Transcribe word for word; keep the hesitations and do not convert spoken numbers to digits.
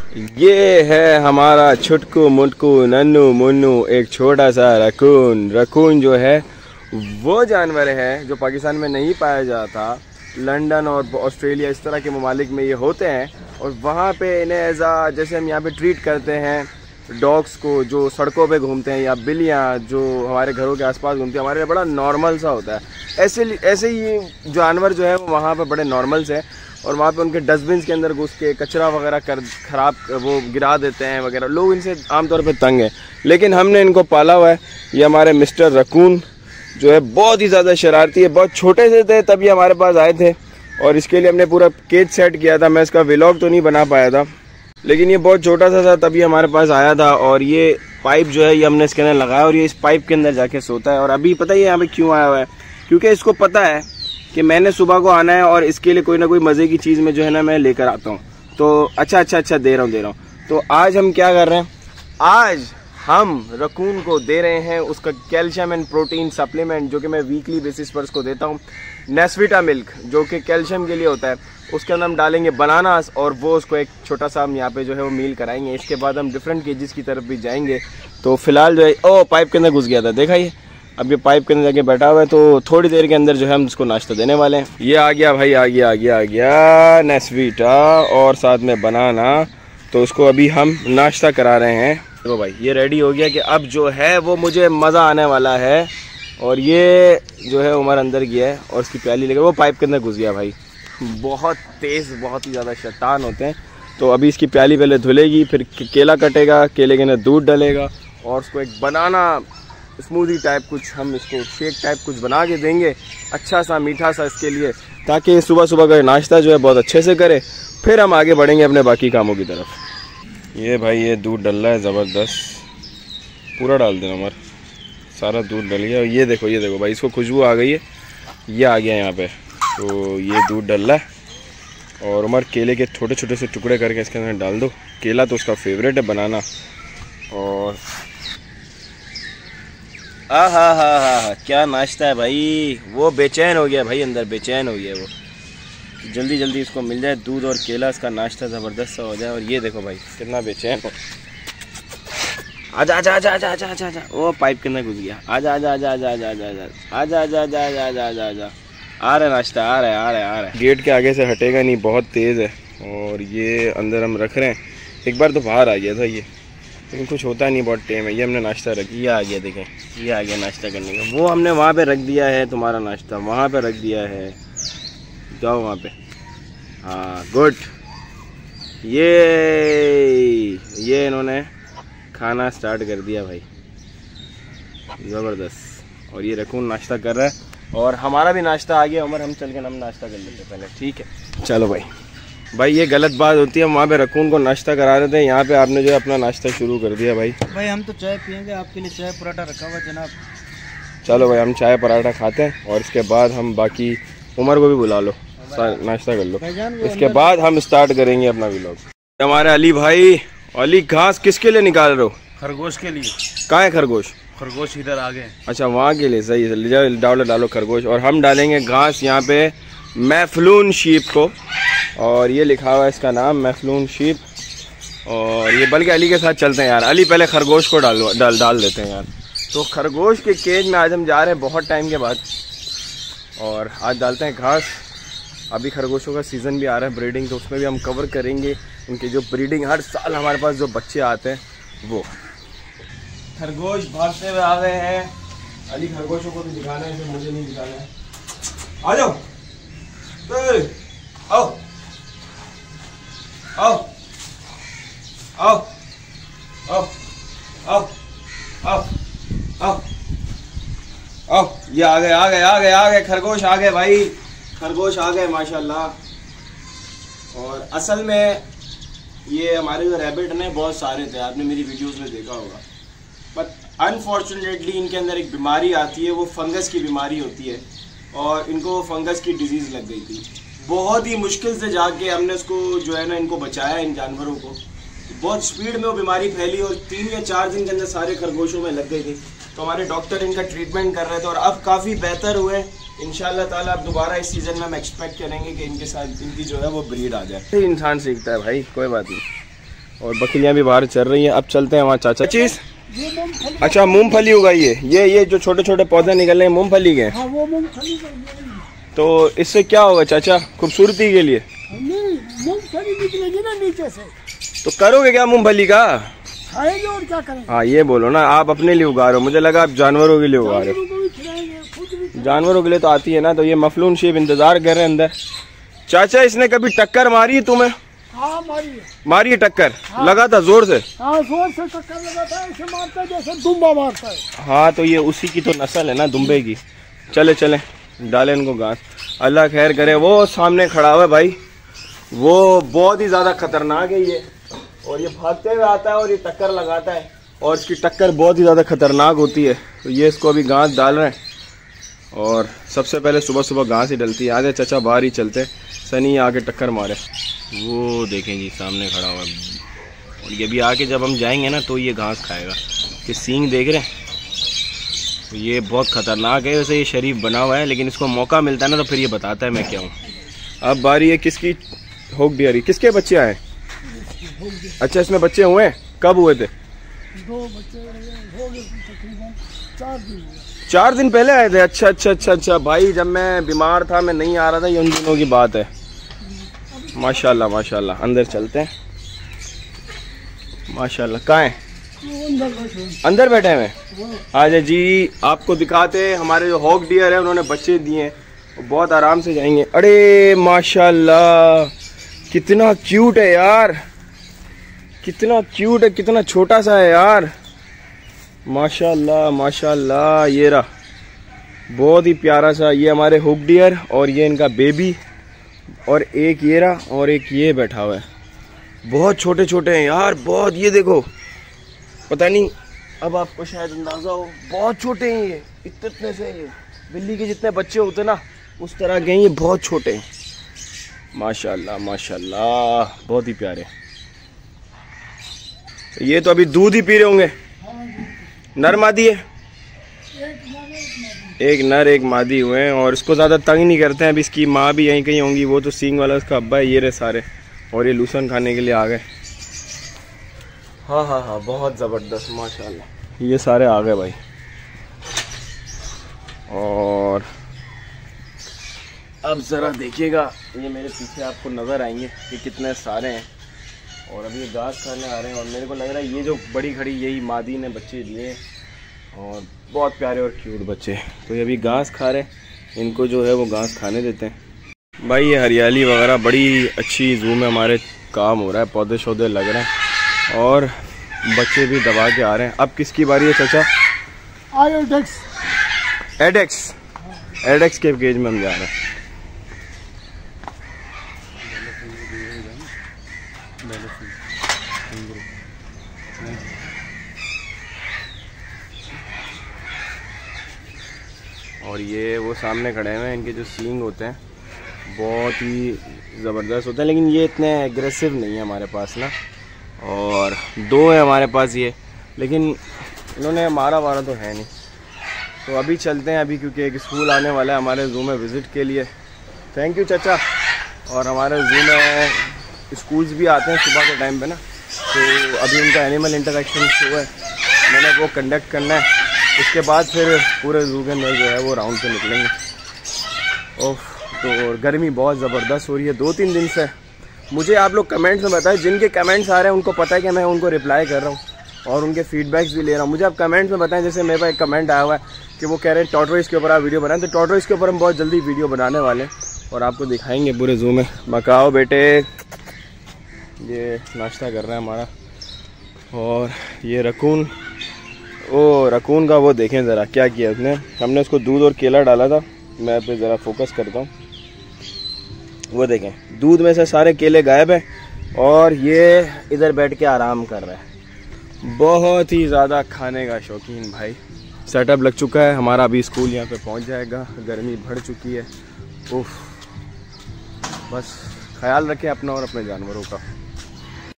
ये है हमारा छुटकू मुटकू नन्नू मुन्नू, एक छोटा सा रकून। रकून जो है वो जानवर है जो पाकिस्तान में नहीं पाया जाता। लंदन और ऑस्ट्रेलिया इस तरह के ममालिक में ये होते हैं और वहाँ पे इन्हें एज आ जैसे हम यहाँ पे ट्रीट करते हैं डॉग्स को जो सड़कों पे घूमते हैं या बिल्लियाँ जो हमारे घरों के आसपास घूमती हैं, हमारे लिए बड़ा नॉर्मल सा होता है। ऐसे ऐसे ही जानवर जो है वो वहाँ पे बड़े नॉर्मल से और वहाँ पे उनके डस्टबिन के अंदर घुस के कचरा वगैरह कर ख़राब वो गिरा देते हैं वगैरह। लोग इनसे आमतौर पे तंग हैं, लेकिन हमने इनको पाला हुआ है। ये हमारे मिस्टर रकून जो है बहुत ही ज़्यादा शरारती है। बहुत छोटे से थे तब ये हमारे पास आए थे और इसके लिए हमने पूरा केज सेट किया था। मैं इसका व्लॉग तो नहीं बना पाया था, लेकिन ये बहुत छोटा सा था तभी हमारे पास आया था। और ये पाइप जो है ये हमने इसके अंदर लगाया और ये इस पाइप के अंदर जाके सोता है। और अभी पता ही है यहाँ पे क्यों आया हुआ है, क्योंकि इसको पता है कि मैंने सुबह को आना है और इसके लिए कोई ना कोई मज़े की चीज़ में जो है ना मैं लेकर आता हूँ। तो अच्छा अच्छा अच्छा दे रहा हूँ दे रहा हूँ तो आज हम क्या कर रहे हैं, आज हम रकून को दे रहे हैं उसका कैल्शियम एंड प्रोटीन सप्लीमेंट, जो कि मैं वीकली बेसिस पर उसको देता हूँ। नेस्विटा मिल्क जो कि कैल्शियम के लिए होता है, उसके अंदर हम डालेंगे बनानास और वो उसको एक छोटा सा हम यहाँ पे जो है वो मील कराएंगे। इसके बाद हम डिफरेंट केजेस की तरफ भी जाएंगे। तो फिलहाल जो है ओ पाइप के अंदर घुस गया था, देखा ये अब ये पाइप के अंदर जाके बैठा हुआ है। तो थोड़ी देर के अंदर जो है हम उसको नाश्ता देने वाले हैं। ये आ गया भाई, आ गया आ गया आ गया नेस्विटा और साथ में बनाना। तो उसको अभी हम नाश्ता करा रहे हैं। तो भाई ये रेडी हो गया कि अब जो है वो मुझे मज़ा आने वाला है। और ये जो है उमर अंदर गया है और उसकी प्याली लेकर वो पाइप के अंदर घुस गया। भाई बहुत तेज़ बहुत ही ज़्यादा शैतान होते हैं। तो अभी इसकी प्याली पहले धुलेगी, फिर केला कटेगा, केले के अंदर दूध डलेगा और उसको एक बनाना स्मूदी टाइप कुछ हम इसको शेक टाइप कुछ बना के देंगे, अच्छा सा मीठा सा इसके लिए, ताकि सुबह सुबह का नाश्ता जो है बहुत अच्छे से करे। फिर हम आगे बढ़ेंगे अपने बाकी कामों की तरफ। ये भाई ये दूध डल रहा है ज़बरदस्त, पूरा डाल देना उमर, सारा दूध डल गया। और ये देखो ये देखो भाई इसको खुशबू आ गई है, ये आ गया यहाँ पे। तो ये दूध डल रहा है और उमर केले के छोटे छोटे से टुकड़े करके इसके अंदर डाल दो। केला तो उसका फेवरेट है, बनाना। और आ हा हा हा क्या नाश्ता है भाई। वो बेचैन हो गया भाई, अंदर बेचैन हो गया वो, जल्दी जल्दी इसको मिल जाए दूध और केला, इसका नाश्ता ज़बरदस्त सा हो जाए। और ये देखो भाई कितना बेचैन हो। आजा आजा आजा आजा आजा आजा आजा वो पाइप के अंदर घुस गया। आजा आजा आजा आजा आजा आजा आजा आजा आजा आजा आजा आजा आजा आ रहा है नाश्ता, आ रहा है आ रहा है आ रहा है। गेट के आगे से हटेगा नहीं, बहुत तेज़ है। और ये अंदर हम रख रहे हैं, एक बार तो बाहर आ गया था ये, लेकिन कुछ होता नहीं, बहुत टेम है। ये हमने नाश्ता रख दिया, आ गया देखें, ये आ गया नाश्ता करने का। वो हमने वहाँ पे रख दिया है, तुम्हारा नाश्ता वहाँ पे रख दिया है, जाओ वहाँ पे। हाँ गुड। ये ये इन्होंने खाना स्टार्ट कर दिया भाई, ज़बरदस्त। और ये रकून नाश्ता कर रहा है और हमारा भी नाश्ता आ गया। उमर हम चल के हम नाश्ता कर लेते पहले, ठीक है चलो भाई। भाई ये गलत बात होती है, हम वहाँ पे रकून को नाश्ता करा रहे थे, यहाँ पे आपने जो है अपना नाश्ता शुरू कर दिया भाई। भाई हम तो चाय पियेंगे, आपके लिए चाय पराठा रखा हुआ जनाब। चलो भाई हम चाय पराठा खाते हैं और इसके बाद हम बाकी उमर को भी बुला लो, नाश्ता कर लो, इसके बाद हम स्टार्ट करेंगे अपना व्लॉग। हमारे अली भाई, अली घास किसके लिए निकाल रहे हो? खरगोश के लिए। कहाँ है खरगोश? खरगोश इधर आ गए। अच्छा वहाँ के लिए, सही है, डालो डालो खरगोश। और हम डालेंगे घास यहाँ पे मैफलून शीप को, और ये लिखा हुआ है इसका नाम मैफलून शीप। और ये बल्कि अली के साथ चलते हैं यार, अली पहले खरगोश को डाल डाल डाल देते हैं यार। तो खरगोश के केज में आज हम जा रहे हैं बहुत टाइम के बाद, और आज डालते हैं घास। अभी खरगोशों का सीज़न भी आ रहा है ब्रीडिंग, तो उसमें भी हम कवर करेंगे उनकी जो ब्रीडिंग, हर साल हमारे पास जो बच्चे आते हैं वो। खरगोश भागते हुए आ गए हैं। अली खरगोशों को तो दिखाना है, तो मुझे नहीं दिखाना है। आ जाओ आओ आओ आओ आओ आओ आओ आओ आओ ये आ गए आ गए आ गए आ गए खरगोश आ गए भाई, खरगोश आ गए माशाल्लाह। और असल में ये हमारे जो रैबिट ने बहुत सारे थे, आपने मेरी वीडियोस में देखा होगा, बट अनफॉर्चुनेटली इनके अंदर एक बीमारी आती है, वो फंगस की बीमारी होती है और इनको फंगस की डिजीज़ लग गई थी। बहुत ही मुश्किल से जाके हमने उसको जो है ना इनको बचाया, इन जानवरों को। बहुत स्पीड में वो बीमारी फैली और तीन या चार दिन के अंदर सारे खरगोशों में लग गई थी। तो हमारे डॉक्टर इनका ट्रीटमेंट कर रहे थे और अब काफ़ी बेहतर हुए इंशाल्लाह ताला। अब दोबारा इस सीज़न में हम एक्सपेक्ट करेंगे कि इनके साथ इनकी जो है वो ब्रीड आ जाए। इंसान सीखता है भाई, कोई बात नहीं। और बकरियां भी बाहर चल रही हैं। अब चलते हैं वहाँ चाचा चीज। अच्छा मूंगफली उगाई है ये ये जो छोटे छोटे पौधे निकल रहे हैं मूंगफली के। हाँ, वो मूंगफली का ये तो इससे क्या होगा चाचा खूबसूरती के लिए? नहीं, मूंगफली निकलेगी ना नीचे से। तो करोगे क्या मूंगफली का? खाएंगे और क्या करेंगे। हाँ ये बोलो ना, आप अपने लिए उगा रहे हो, मुझे लगा आप जानवरों के लिए उगा रहे हो। जानवरों के लिए तो आती है ना। तो ये मफलून शेप इंतजार कर रहे हैं अंदर। चाचा इसने कभी टक्कर मारी है तुम्हें? हाँ मारी है। मारी है टक्कर? हाँ। लगा था जोर से? हाँ जोर से टक्कर लगा था। ऐसे मारता है जैसे दुम्बा मारता है। हाँ तो ये उसी की तो नस्ल है ना दुम्बे की। चले चले डाले इनको घास। अल्लाह खैर करे। वो सामने खड़ा हुआ है भाई, वो बहुत ही ज़्यादा खतरनाक है ये, और ये भागते हुए आता है और ये टक्कर लगाता है, और इसकी टक्कर बहुत ही ज़्यादा खतरनाक होती है। तो ये इसको अभी घास डाल रहे हैं, और सबसे पहले सुबह सुबह घास ही डलती है। आगे चाचा बाहर ही चलते, सनी आके टक्कर मारे। वो देखें जी सामने खड़ा हुआ है, और ये भी आके जब हम जाएंगे ना तो ये घास खाएगा। कि सींग देख रहे हैं, तो ये बहुत ख़तरनाक है। वैसे ये शरीफ बना हुआ है, लेकिन इसको मौका मिलता है ना तो फिर ये बताता है मैं क्या हूँ। अब बारी है किसकी? होक डियरी। किसके बच्चे आए? अच्छा इसमें बच्चे हुए हैं? कब हुए थे? दो बच्चे हो गए तकरीबन चार दिन हुए। चार दिन पहले आए थे? अच्छा अच्छा अच्छा अच्छा भाई जब मैं बीमार था, मैं नहीं आ रहा था, ये उन दिनों की बात है। माशाल्लाह माशाल्लाह। अंदर चलते हैं। माशाल्लाह। कहाँ है? अंदर बैठे हैं। आजा जी आपको दिखाते। हमारे जो हॉक डियर है उन्होंने बच्चे दिए हैं, वो बहुत आराम से जाएंगे। अरे माशाल्लाह कितना क्यूट है यार, कितना क्यूट है, कितना छोटा सा है यार। माशाल्लाह माशाल्लाह। ये रहा बहुत ही प्यारा सा, ये हमारे हुक डियर, और ये इनका बेबी, और एक ये रहा, और एक ये बैठा हुआ है। बहुत छोटे छोटे हैं यार, बहुत। ये देखो, पता नहीं अब आपको शायद अंदाजा हो, बहुत छोटे हैं ये, इतने इतने से। ये बिल्ली के जितने बच्चे होते ना उस तरह के हैं, ये बहुत छोटे हैं। माशाल्लाह माशाल्लाह बहुत ही प्यारे। ये तो अभी दूध ही पी रहे होंगे। नर मादी है? एक नर एक मादी हुए हैं, और इसको ज़्यादा तंग नहीं करते हैं। अभी इसकी माँ भी यहीं कहीं होंगी, वो तो सींग वाला उसका अब्बा है। ये रहे सारे, और ये लूसन खाने के लिए आ गए। हाँ हाँ हाँ बहुत ज़बरदस्त माशाल्लाह। ये सारे आ गए भाई। और अब ज़रा देखिएगा, ये मेरे पीछे आपको नज़र आएंगे कि कितने सारे हैं, और अभी ये घास खाने आ रहे हैं। और मेरे को लग रहा है ये जो बड़ी खड़ी यही मादी ने बच्चे दिए, और बहुत प्यारे और क्यूट बच्चे। तो ये अभी घास खा रहे हैं, इनको जो है वो घास खाने देते हैं। भाई ये हरियाली वगैरह बड़ी अच्छी जू में हमारे काम हो रहा है, पौधे शौधे लग रहे हैं, और बच्चे भी दबा के आ रहे हैं। अब किसकी बारी है चाचा? एडेक्स। एडेक्स एडेक्स के केज में हम जा रहे हैं। और ये वो सामने खड़े हुए हैं, इनके जो सींग होते हैं बहुत ही ज़बरदस्त होते हैं, लेकिन ये इतने एग्रेसिव नहीं है हमारे पास ना। और दो है हमारे पास ये, लेकिन इन्होंने मारा वारा तो है नहीं। तो अभी चलते हैं अभी, क्योंकि एक स्कूल आने वाला है हमारे जू में विज़िट के लिए। थैंक यू चाचा। और हमारे जू में स्कूल्स भी आते हैं सुबह के टाइम पे ना, तो अभी उनका एनिमल इंटरेक्शन शो है, मैंने वो कंडक्ट करना है। उसके बाद फिर पूरे जू के अंदर जो है वो राउंड पे निकलेंगे। ओह तो गर्मी बहुत ज़बरदस्त हो रही है दो तीन दिन से। मुझे आप लोग कमेंट्स में बताएं, जिनके कमेंट्स आ रहे हैं उनको पता है कि मैं उनको रिप्लाई कर रहा हूँ, और उनके फीडबैक्स भी ले रहा हूँ। मुझे आप कमेंट्स में बताएं। जैसे मेरे पास एक कमेंट आया हुआ है कि वो कह रहे हैं टॉर्टोइस के ऊपर आप वीडियो बनाएं, तो टॉर्टोइस के ऊपर हम बहुत जल्दी वीडियो बनाने वाले हैं, और आपको दिखाएंगे पूरे जू में। मकाओ बेटे, ये नाश्ता कर रहा है हमारा। और ये रकून, ओ रकून का वो देखें ज़रा क्या किया उसने। हमने उसको दूध और केला डाला था। मैं पे ज़रा फोकस करता हूँ, वो देखें दूध में से सारे केले गायब हैं, और ये इधर बैठ के आराम कर रहा है। बहुत ही ज़्यादा खाने का शौकीन भाई। सेटअप लग चुका है हमारा, अभी स्कूल यहाँ पे पहुँच जाएगा। गर्मी बढ़ चुकी है। उफ, बस ख्याल रखें अपना और अपने जानवरों का।